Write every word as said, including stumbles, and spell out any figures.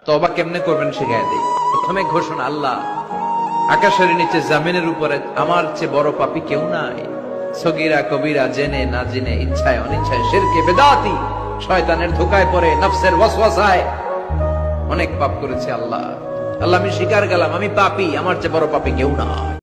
তওবা কেমনে করবেন শিখায় দেই। প্রথমে ঘোষণা, আল্লাহ আকাশের নিচে জামিনের উপরে আমার চেয়ে বড় পাপী কেউ নাই। সগীরা কবিরা, জেনে না জেনে, ইচ্ছায় অনিচ্ছায়, শিরকে বেদাতি, শয়তানের ধোকায় পড়ে, নফসের ওয়াসওয়াসায় অনেক পাপ করেছে আল্লাহ। আল্লাহ আমি স্বীকার গেলাম আমি পাপী, আমার চেয়ে বড় পাপী কেউ না।